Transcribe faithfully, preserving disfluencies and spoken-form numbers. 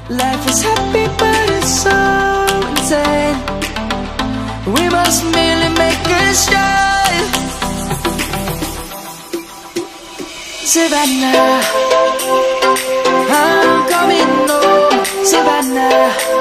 Life is happy but it's so insane. We must merely make a start. Savannah, I'm coming home. Savannah,